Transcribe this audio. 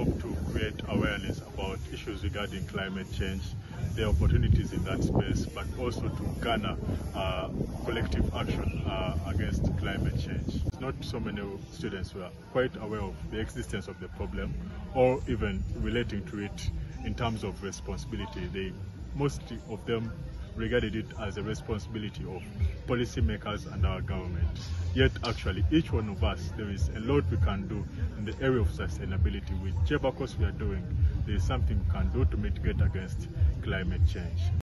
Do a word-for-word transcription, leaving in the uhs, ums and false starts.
hope to create awareness about issues regarding climate change, the opportunities in that space, but also to garner uh, collective action uh, against climate change. Not so many students were quite aware of the existence of the problem or even relating to it in terms of responsibility. They, most of them regarded it as a responsibility of policymakers and our government. Yet actually each one of us, there is a lot we can do in the area of sustainability. Whichever course we are doing, there is something we can do to mitigate against climate change.